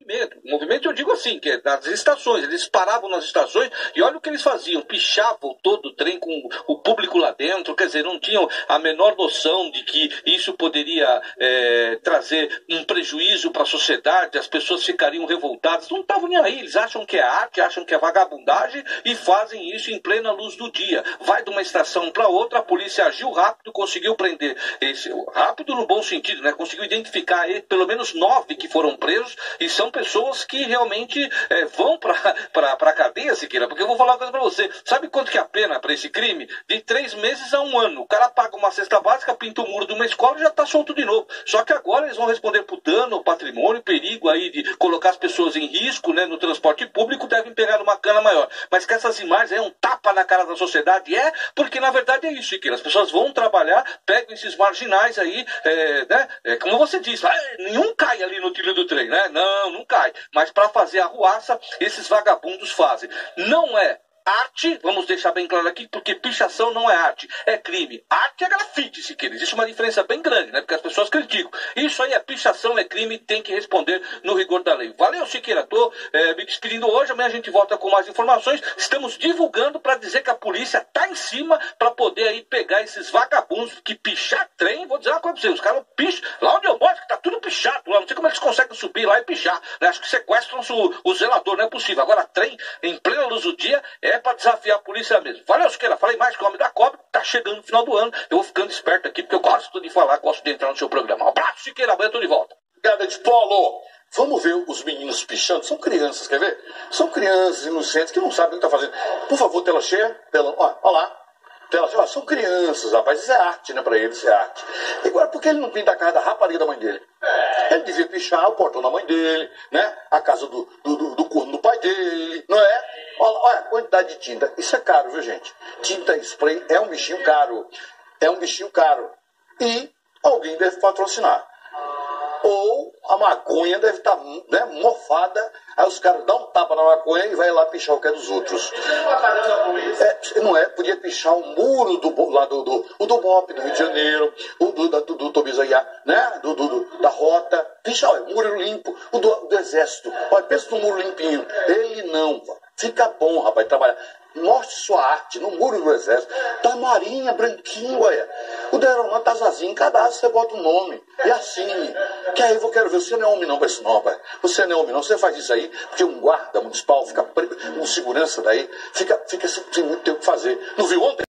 Movimento eu digo assim, que é nas estações, eles paravam nas estações e olha o que eles faziam, pichavam todo o trem com o público lá dentro, quer dizer, não tinham a menor noção de que isso poderia trazer um prejuízo para a sociedade, as pessoas ficariam revoltadas, não estavam nem aí, eles acham que é arte, acham que é vagabundagem e fazem isso em plena luz do dia. Vai de uma estação para outra, a polícia agiu rápido, conseguiu prender, rápido no bom sentido, né? Conseguiu identificar pelo menos 9 que foram presos e são pessoas que realmente vão para a cadeia, Siqueira, porque eu vou falar uma coisa para você. Sabe quanto que é a pena para esse crime? De 3 meses a 1 ano. O cara paga uma cesta básica, pinta o muro de uma escola e já está solto de novo. Só que agora eles vão responder por dano, patrimônio, perigo aí de colocar as pessoas em risco, né, no transporte público, devem pegar uma cana maior. Mas que essas imagens é um tapa na cara da sociedade, porque na verdade é isso, Siqueira. As pessoas vão trabalhar, pegam esses marginais aí, né, como você disse, nenhum cai ali no trilho do trem, né? Não cai. Mas para fazer a ruaça, esses vagabundos fazem. Não é arte, vamos deixar bem claro aqui, porque pichação não é arte, é crime. Arte é grafite, Siqueira. Existe uma diferença bem grande, né? Porque as pessoas criticam. Isso aí é pichação, é crime, tem que responder no rigor da lei. Valeu, Siqueira. Tô me despedindo hoje, amanhã a gente volta com mais informações. Estamos divulgando para dizer que a polícia tá em cima para poder aí pegar esses vagabundos que pichar trem. Vou dizer uma coisa pra vocês, os caras picham, lá onde eu moro, que tá tudo pichado lá, não sei como eles conseguem subir lá e pichar, né? Acho que sequestram o zelador, não é possível. Agora trem, em plena luz do dia, é para desafiar a polícia mesmo. Valeu, Siqueira. Falei mais que o homem da cobra. Tá chegando no final do ano. Eu vou ficando esperto aqui, porque eu gosto de falar, gosto de entrar no seu programa. Um abraço, Siqueira. Amanhã eu tô de volta. Obrigado, de Polo. Vamos ver os meninos pichando. São crianças, quer ver? São crianças inocentes que não sabem o que tá fazendo. Por favor, tela cheia. Olha lá. Tela cheia. São crianças, rapaz. Isso é arte, né? Pra eles, isso é arte. E agora, por que ele não pinta a casa da rapariga da mãe dele? Ele devia pichar o portão da mãe dele, né? A casa do corno do pai dele, não é? Olha a quantidade de tinta. Isso é caro, viu, gente? Tinta spray é um bichinho caro. É um bichinho caro. E alguém deve patrocinar. Ou a maconha deve estar, né, mofada. Aí os caras dão um tapa na maconha e vai lá pichar o que é dos outros. Não é? Podia pichar o muro do BOP do Rio de Janeiro, o do Tobias Aguiar, né? Da Rota. Pichar, olha, muro limpo. O do Exército. Olha, pensa no muro limpinho. Ele não. Fica bom, rapaz, trabalhar. Mostre sua arte no muro do Exército. Da Marinha, branquinho, olha. O da Aeronáutica tá sozinho. Em cadastro você bota o nome e assine. Que aí eu quero ver. Você não é homem não pra isso não, rapaz. Você não é homem não. Você faz isso aí porque um guarda municipal fica com segurança daí. Fica sem muito tempo o que fazer. Não viu ontem?